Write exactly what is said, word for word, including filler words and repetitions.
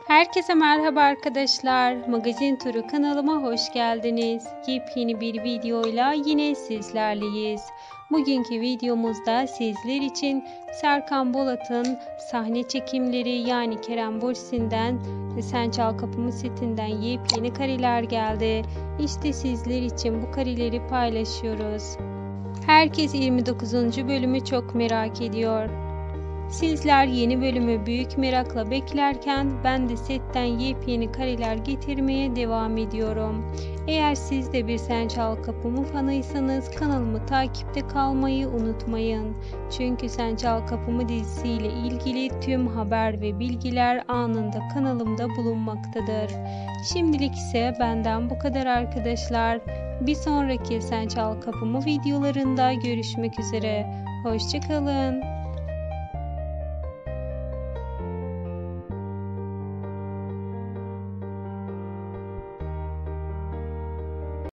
Herkese merhaba arkadaşlar. Magazin Turu kanalıma hoş geldiniz. Yepyeni bir videoyla yine sizlerleyiz. Bugünkü videomuzda sizler için Serkan Bolat'ın sahne çekimleri yani Kerem Bürsin'den Sen Çal Kapımı setinden yepyeni kareler geldi. İşte sizler için bu kareleri paylaşıyoruz. Herkes yirmi dokuzuncu bölümü çok merak ediyor. Sizler yeni bölümü büyük merakla beklerken ben de setten yepyeni kareler getirmeye devam ediyorum. Eğer siz de bir Sen Çal Kapımı fanıysanız kanalımı takipte kalmayı unutmayın. Çünkü Sen Çal Kapımı dizisiyle ilgili tüm haber ve bilgiler anında kanalımda bulunmaktadır. Şimdilik ise benden bu kadar arkadaşlar. Bir sonraki Sen Çal Kapımı videolarında görüşmek üzere. Hoşça kalın.